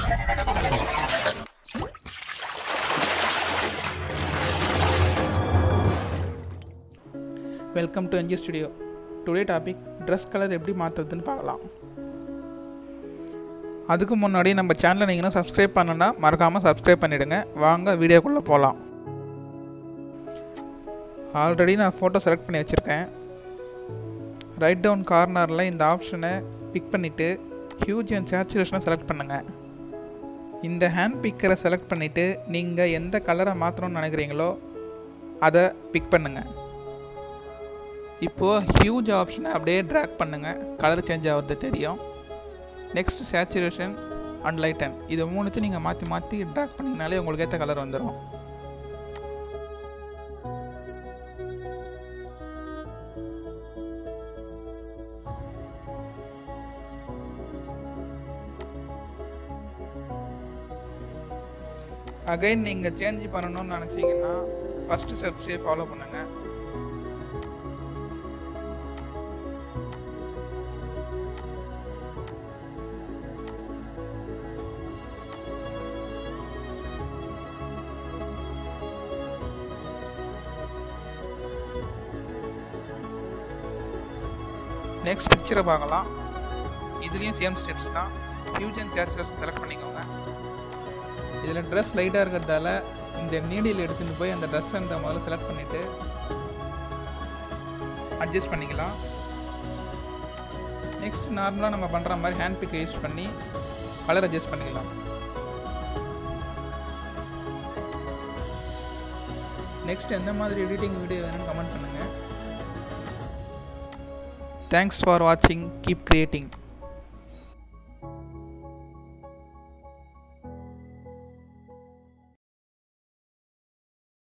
Welcome to NG studio. Today topic dress colour எப்படி மாற்றுறதுன்னு பார்க்கலாம். அதுக்கு முன்னாடி நம்ம சேனலை நீங்கள் இன்னும் சப்ஸ்கிரைப் பண்ணணுன்னா மறக்காமல் சப்ஸ்கிரைப் பண்ணிவிடுங்க. வாங்க வீடியோக்குள்ளே போகலாம். ஆல்ரெடி நான் ஃபோட்டோ செலக்ட் பண்ணி வச்சுருக்கேன். ரைட் டவுன் கார்னரில் இந்த ஆப்ஷனை பிக் பண்ணிவிட்டு ஹியூஜ் அண்ட் சேச்சுரேஷனை செலக்ட் பண்ணுங்கள். இந்த ஹேண்ட் பிக்கரை செலக்ட் பண்ணிவிட்டு நீங்கள் எந்த கலரை மாற்றணும்னு நினைக்கிறீங்களோ அதை பிக் பண்ணுங்கள். இப்போது ஹியூஜ் ஆப்ஷனை அப்படியே ட்ராக் பண்ணுங்கள், கலர் சேஞ்ச் ஆகிறது தெரியும். நெக்ஸ்ட் சேச்சுரேஷன் அண்ட் லைட்டன், இது மூணுத்தையும் நீங்கள் மாற்றி மாற்றி ட்ராக் பண்ணிங்கனாலே உங்களுக்கு ஏற்ற கலர் வந்துடும். அகைன் நீங்கள் சேஞ்ச் பண்ணணும்னு நினச்சிங்கன்னா ஃபஸ்ட்டு ஸ்டெப்ஸே ஃபாலோ பண்ணுங்கள். நெக்ஸ்ட் பிக்சரை பார்க்கலாம். இதுலேயும் சேம் ஸ்டெப்ஸ் தான். ஹியூஜ் அண்ட் சேச்சுரேஷன் செலக்ட் பண்ணிக்கோங்க. இதில் ட்ரெஸ் லைட்டாக இருக்கிறதால இந்த நீடில் எடுத்துகிட்டு போய் அந்த ட்ரெஸ் அந்த முதல்ல செலக்ட் பண்ணிவிட்டு அட்ஜஸ்ட் பண்ணிக்கலாம். நெக்ஸ்ட் நார்மலாக நம்ம பண்ணுற மாதிரி ஹேண்ட் பிக்கை யூஸ் பண்ணி கலர் அட்ஜஸ்ட் பண்ணிக்கலாம். நெக்ஸ்ட் எந்த மாதிரி எடிட்டிங் வீடியோ வேணும்னு கமெண்ட் பண்ணுங்கள். Thanks for watching. Keep creating.